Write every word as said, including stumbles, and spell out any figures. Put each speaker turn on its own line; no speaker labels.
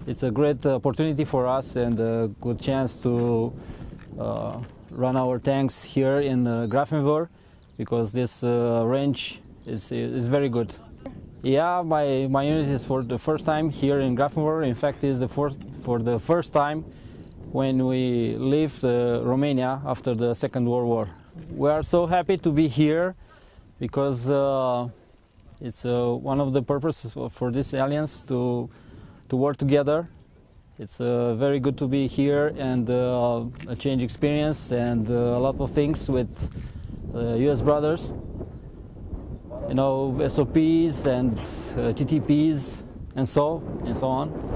it's a great opportunity for us and a good chance to uh, run our tanks here in uh, Grafenwohr, because this uh, range is, is very good. Yeah, my, my unit is for the first time here in Grafenwohr. In fact, it's the first, for the first time when we left uh, Romania after the Second World War. We are so happy to be here because uh, it's uh, one of the purposes for this alliance to, to work together. It's uh, very good to be here and uh, a change experience and uh, a lot of things with uh, U S brothers. You know, S O Ps and uh, T T Ps and so and so on.